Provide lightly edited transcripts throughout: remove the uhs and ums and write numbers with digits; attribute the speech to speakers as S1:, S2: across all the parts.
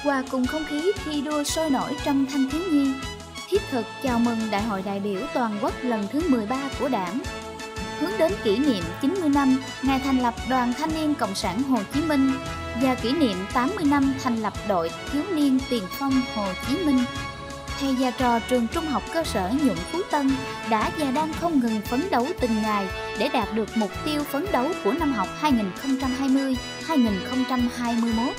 S1: Hòa cùng không khí thi đua sôi nổi trong thanh thiếu nhi, thiết thực chào mừng Đại hội đại biểu toàn quốc lần thứ 13 của Đảng, hướng đến kỷ niệm 90 năm ngày thành lập Đoàn Thanh niên Cộng sản Hồ Chí Minh và kỷ niệm 80 năm thành lập Đội Thiếu niên Tiền phong Hồ Chí Minh. Thầy và trò trường Trung học cơ sở Nhuận Phú Tân đã và đang không ngừng phấn đấu từng ngày để đạt được mục tiêu phấn đấu của năm học 2020-2021.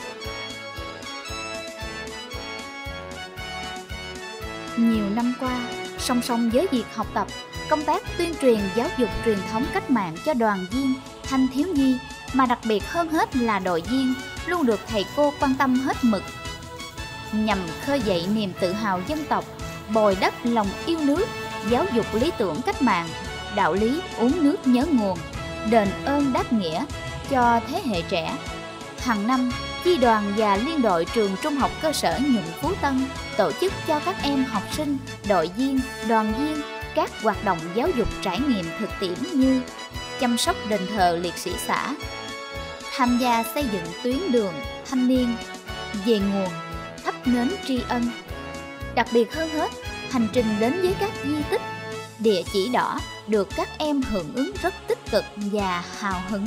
S1: Nhiều năm qua, song song với việc học tập, công tác tuyên truyền giáo dục truyền thống cách mạng cho đoàn viên, thanh thiếu nhi, mà đặc biệt hơn hết là đội viên, luôn được thầy cô quan tâm hết mực. Nhằm khơi dậy niềm tự hào dân tộc, bồi đắp lòng yêu nước, giáo dục lý tưởng cách mạng, đạo lý uống nước nhớ nguồn, đền ơn đáp nghĩa cho thế hệ trẻ. Hàng năm, chi đoàn và liên đội trường Trung học cơ sở Nhuận Phú Tân tổ chức cho các em học sinh, đội viên, đoàn viên các hoạt động giáo dục trải nghiệm thực tiễn như chăm sóc đền thờ liệt sĩ xã, tham gia xây dựng tuyến đường thanh niên, về nguồn, thắp nến tri ân. Đặc biệt hơn hết, hành trình đến với các di tích, địa chỉ đỏ được các em hưởng ứng rất tích cực và hào hứng.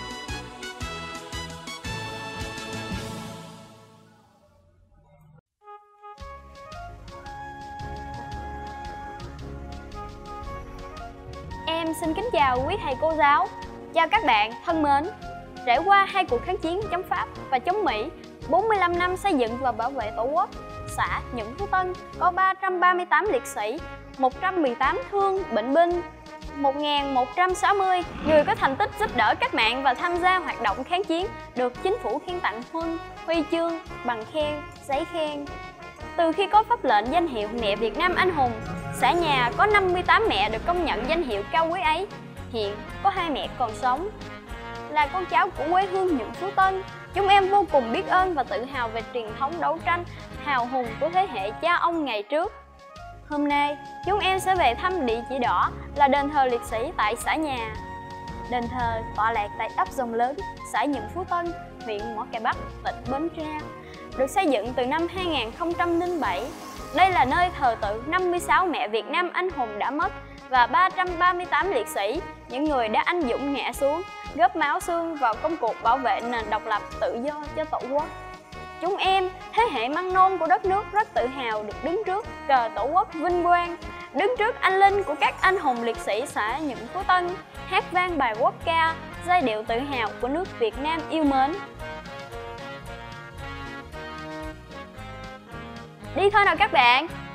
S2: Em xin kính chào quý thầy cô giáo. Chào các bạn thân mến. Trải qua hai cuộc kháng chiến chống Pháp và chống Mỹ, 45 năm xây dựng và bảo vệ Tổ quốc, xã Nhuận Phú Tân có 338 liệt sĩ, 118 thương bệnh binh, 1.160 người có thành tích giúp đỡ cách mạng và tham gia hoạt động kháng chiến được chính phủ khen tặng huân, huy chương, bằng khen, giấy khen. Từ khi có pháp lệnh danh hiệu Mẹ Việt Nam Anh Hùng, xã nhà có 58 mẹ được công nhận danh hiệu cao quý ấy. Hiện có 2 mẹ còn sống. Là con cháu của quê hương Nhuận Phú Tân, chúng em vô cùng biết ơn và tự hào về truyền thống đấu tranh hào hùng của thế hệ cha ông ngày trước. Hôm nay, chúng em sẽ về thăm địa chỉ đỏ là đền thờ liệt sĩ tại xã nhà. Đền thờ tọa lạc tại ấp Dòng Lớn, xã Nhuận Phú Tân, huyện Mỏ Cày Bắc, tỉnh Bến Tre. Được xây dựng từ năm 2007. Đây là nơi thờ tự 56 mẹ Việt Nam anh hùng đã mất và 338 liệt sĩ, những người đã anh dũng ngã xuống, góp máu xương vào công cuộc bảo vệ nền độc lập tự do cho Tổ quốc. Chúng em, thế hệ măng non của đất nước rất tự hào được đứng trước cờ Tổ quốc vinh quang, đứng trước anh linh của các anh hùng liệt sĩ xã Nhuận Phú Tân, hát vang bài quốc ca, giai điệu tự hào của nước Việt Nam yêu mến. Đi thôi nào các bạn!